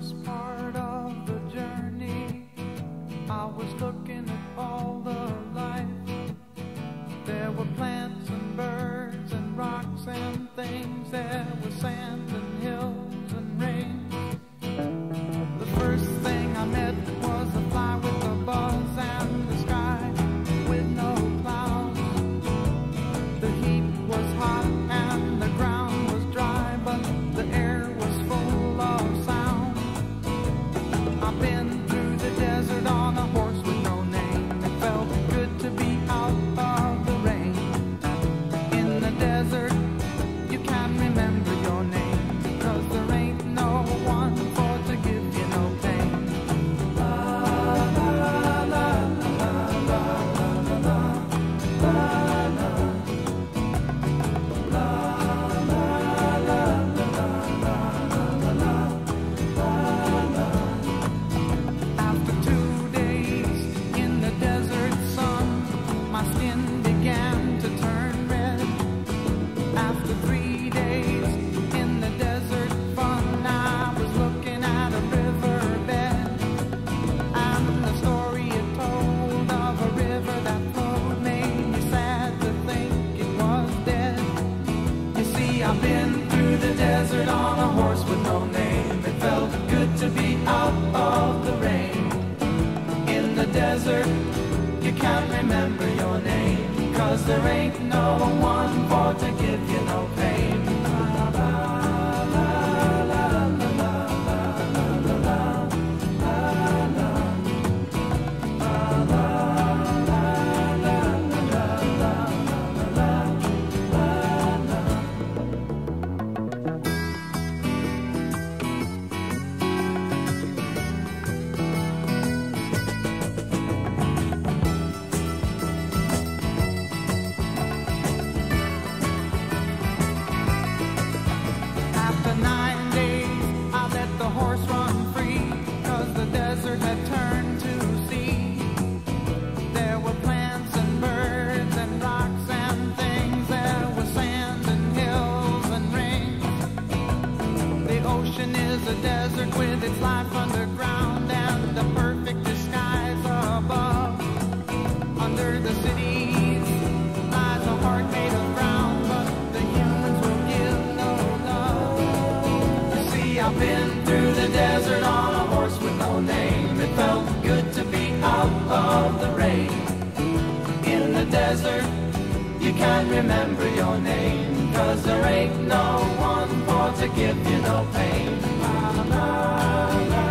first part of the journey, I was looking at all the life. There were plants and birds and rocks and things. There was sand and hills and rain. The first thing I met was a fly with a buzz and the sky with no clouds. The heat was hot and the ground was dry, but the air was full of sound. I've been through the desert on a horse with no name. It felt good to be out of the rain. In the desert, you can't remember your name, 'cause there ain't no one for to give you no pain. La la la la la la la la la la la. After 2 days in the desert sun, my skin began to turn red. After 3 days in the desert fun, I was looking at a riverbed, and the story it told of a river that flowed made me sad to think it was dead. You see, I've been through the desert on a horse with no name. It felt good to be out of the rain. In the desert, you can't remember your name, 'cause there ain't no one for to give you no pain. La la la la la la la la la la. After 9 days, I let the horse run free, 'cause the desert had turned to sea. There were plants and birds and rocks and things. There was sand and hills and rain. The ocean is a desert with its life underground and the perfect disguise above. Under the cities lies a heart made of brown, but the humans will give no love. You see, I've been through the desert on a horse with no name. It felt good to be out of the rain. In the desert, you can't remember your name, 'cause there ain't no one for to give you no pain. La la la.